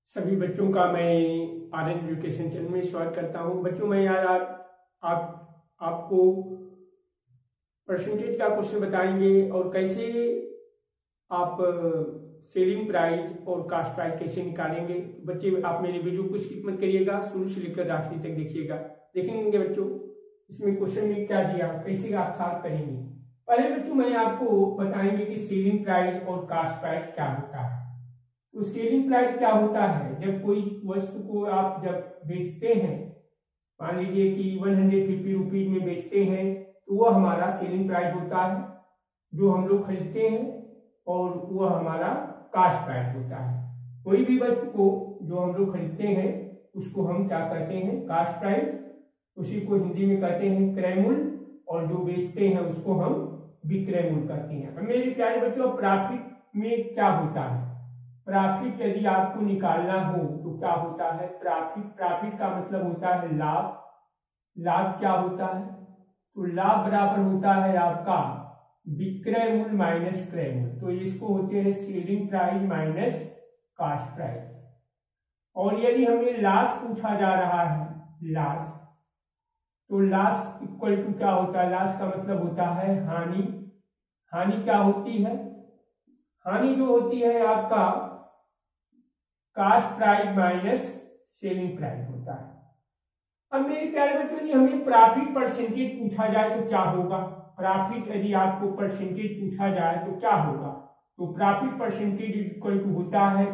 सभी बच्चों का मैं आर्यन एजुकेशन चैनल में स्वागत करता हूं। बच्चों मैं आज आपको परसेंटेज का क्वेश्चन बताएंगे और कैसे आप सेलिंग प्राइस और कास्ट प्राइस कैसे निकालेंगे। बच्चे आप मेरे वीडियो को स्किप मत करिएगा, शुरू से लेकर आखिरी तक देखिएगा। देखेंगे बच्चों इसमें क्वेश्चन में क्या दिया, कैसे आप सॉल्व करेंगे। पहले बच्चों मैं आपको बताएंगे कि सेलिंग प्राइस और कास्ट प्राइस क्या होता है। तो सेलिंग प्राइस क्या होता है, जब कोई वस्तु को आप जब बेचते हैं, मान लीजिए कि 150 रुपीज में बेचते हैं, तो वह हमारा सेलिंग प्राइस होता है जो हम लोग खरीदते हैं, और वह हमारा कास्ट प्राइस होता है। कोई भी वस्तु को जो हम लोग खरीदते हैं उसको हम क्या कहते हैं, कास्ट प्राइस। उसी को हिंदी में कहते हैं क्रय मूल्य, और जो बेचते हैं उसको हम विक्रय मूल्य कहते हैं। अब मेरे प्यारे बच्चों प्रॉफिट में क्या होता है, प्रॉफिट यदि आपको निकालना हो तो क्या होता है, प्रॉफिट का मतलब होता है लाभ। लाभ क्या होता है, तो लाभ बराबर होता है आपका विक्रय मूल्य माइनस क्रय मूल्य। तो इसको होते हैं selling price minus cost price. और यदि हमें लॉस पूछा जा रहा है, लॉस, तो लॉस इक्वल टू क्या होता है, लॉस का मतलब होता है हानि। हानि क्या होती है, हानि जो होती है आपका cost price minus selling price होता है। अब मेरे प्यारे बच्चों जी हमें प्रॉफिट परसेंटेज पूछा जाए तो क्या होगा। प्रॉफिट यदि आपको परसेंटेज पूछा जाए तो क्या होगा, तो प्रॉफिट परसेंटेज इक्वल टू होता है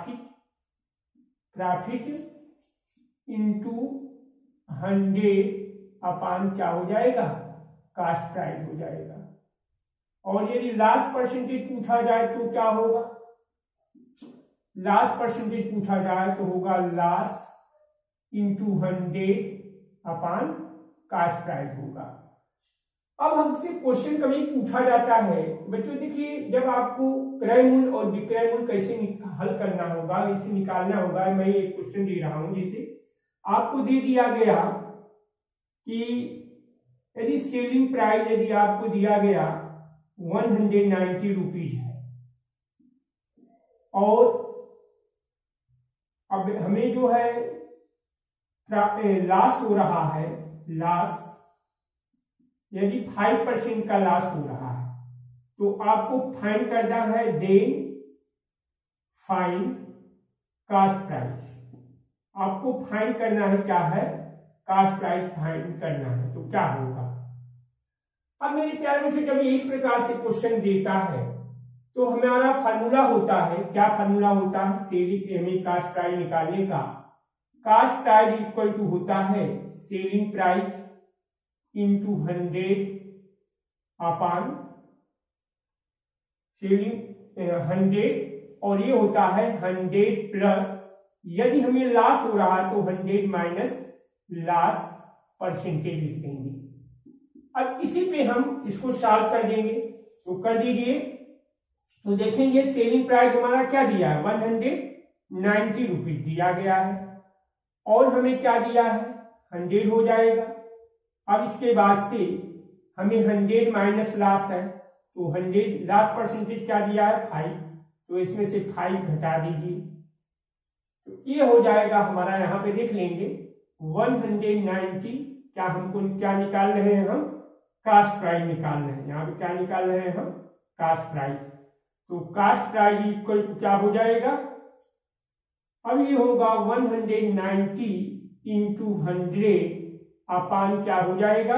प्रॉफिट इंटू 100 अपान क्या हो जाएगा, कास्ट प्राइस हो जाएगा। और यदि लॉस परसेंटेज पूछा जाए तो क्या होगा, लॉस परसेंटेज पूछा जाए तो होगा loss into 100 upon cost price होगा। अब हमसे क्वेश्चन कभी पूछा जाता है बच्चों, देखिए जब आपको क्रय मूल्य और विक्रय मूल्य कैसे हल करना होगा, इसे निकालना होगा। मैं एक क्वेश्चन दे रहा हूं, जैसे आपको दे दिया गया कि यदि सेलिंग प्राइस यदि आपको दिया गया 190 रुपीज है, और अब हमें जो है लॉस हो रहा है, लॉस यदि 5% का लॉस हो रहा है, तो आपको फाइंड करना है देन फाइंड कास्ट प्राइस। आपको फाइंड करना है क्या है, कास्ट प्राइस फाइंड करना है। तो क्या होगा, अब मेरे प्यारे बच्चों जब ये इस प्रकार से क्वेश्चन देता है तो हमारा फार्मूला होता है, क्या फार्मूला होता है, सेलिंग हमें कास्ट प्राइस निकालने का। कास्ट प्राइस इक्वल टू होता है selling price into 100 upon selling 100, और ये होता है 100 प्लस, यदि हमें लॉस हो रहा है तो 100 माइनस लॉस परसेंटेज लिख देंगे। अब इसी पे हम इसको सॉल्व कर देंगे, तो कर दीजिए। तो देखेंगे सेलिंग प्राइस हमारा क्या दिया है, 190 रुपीज दिया गया है, और हमें क्या दिया है 100 हो जाएगा। अब इसके बाद से हमें 100 माइनस लॉस है, तो 100 लॉस परसेंटेज क्या दिया है 5, तो इसमें से 5 घटा दीजिए, तो ये हो जाएगा हमारा, यहाँ पे देख लेंगे 190। क्या हमको क्या निकाल रहे हैं हम, कास्ट प्राइस निकाल रहे हैं। यहाँ पे क्या निकाल रहे हैं हम, कास्ट प्राइस। तो कास्ट प्राइस इक्वल टू क्या हो जाएगा, अब ये होगा 190 इंटू 100 अपान क्या हो जाएगा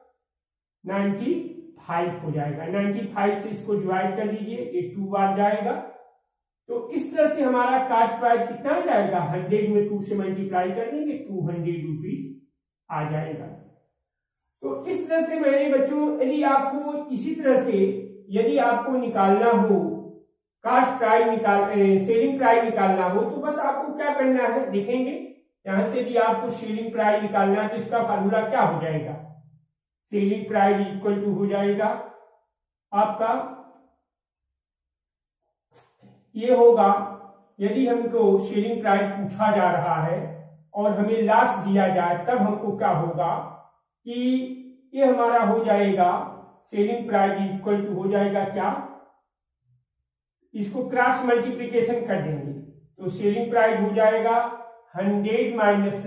95 हो जाएगा। 95 से इसको डिवाइड कर दीजिए, ये 2 बार जाएगा। तो इस तरह से हमारा कास्ट प्राइस कितना आ जाएगा, 100 में 2 से मल्टीप्लाई कर देंगे, 200 रुपीज आ जाएगा। तो इस तरह से मेरे बच्चों यदि आपको इसी तरह से यदि आपको निकालना हो कास्ट प्राइस सेलिंग प्राइस निकालना हो, तो बस आपको क्या करना है, देखेंगे यहां से यदि आपको सेलिंग प्राइस निकालना है तो इसका फार्मूला क्या हो जाएगा, सेलिंग प्राइस इक्वल टू हो जाएगा आपका, ये होगा यदि हमको सेलिंग प्राइस पूछा जा रहा है और हमें लॉस दिया जाए, तब हमको क्या होगा कि ये हमारा हो जाएगा सेलिंग प्राइस इक्वल टू हो जाएगा क्या, इसको क्रॉस मल्टीप्लिकेशन कर देंगे, तो सेलिंग प्राइस हो जाएगा 100 माइनस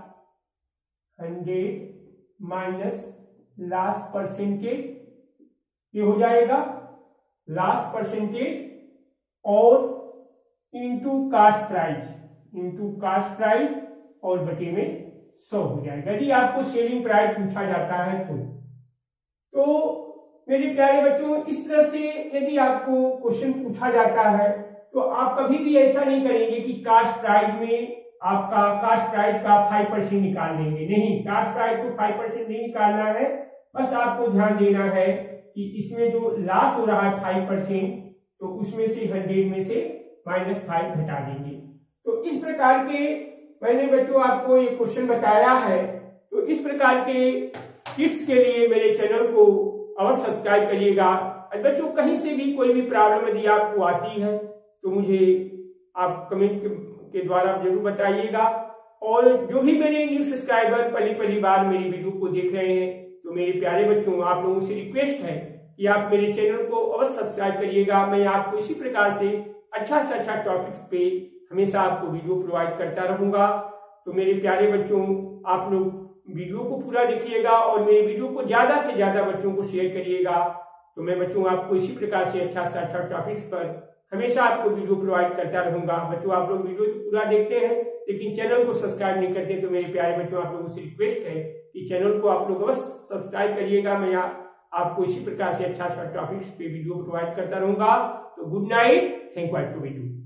लास्ट परसेंटेज, ये हो जाएगा लास्ट परसेंटेज और इनटू कास्ट प्राइस और बटे में 100 हो जाएगा यदि आपको सेलिंग प्राइस पूछा जाता है तो मेरे प्यारे बच्चों इस तरह से यदि आपको क्वेश्चन पूछा जाता है तो आप कभी भी ऐसा नहीं करेंगे कि कास्ट प्राइस में आपका कास्ट प्राइस का 5% निकाल लेंगे, नहीं, कास्ट प्राइस को 5% नहीं निकालना है, बस आपको ध्यान देना है कि इसमें जो लॉस हो रहा है 5%, तो उसमें से 100 में से -5 घटा देंगे। तो इस प्रकार के मैंने बच्चों आपको ये क्वेश्चन बताया है। तो इस प्रकार के टिप्स के लिए मेरे चैनल को अवश्य सब्सक्राइब करिएगा। बच्चों कहीं से भी कोई भी प्रॉब्लम यदि आपको आती है तो मुझे आप कमेंट के द्वारा जरूर बताइएगा। और जो भी मेरे न्यू सब्सक्राइबर पहली बार मेरी वीडियो को देख रहे हैं तो मेरे प्यारे बच्चों आप लोगों से रिक्वेस्ट है कि आप मेरे चैनल को अवश्य सब्सक्राइब करिएगा। मैं आपको इसी प्रकार से अच्छा टॉपिक्स पे हमेशा आपको वीडियो प्रोवाइड करता रहूंगा। तो मेरे प्यारे बच्चों आप लोग वीडियो को पूरा देखिएगा और मेरे वीडियो को ज्यादा से ज्यादा बच्चों को शेयर करिएगा। तो मैं बच्चों आपको इसी प्रकार से अच्छा टॉपिक्स पर हमेशा आपको वीडियो प्रोवाइड करता रहूंगा। बच्चों आप लोग वीडियो तो पूरा देखते हैं लेकिन चैनल को सब्सक्राइब नहीं करते, तो मेरे प्यारे बच्चों आप लोगों से रिक्वेस्ट है कि चैनल को आप लोग अवश्य सब्सक्राइब करिएगा। मैं आपको इसी प्रकार से अच्छा टॉपिक्स पे वीडियो प्रोवाइड करता रहूंगा। तो गुड नाइट, थैंक यू।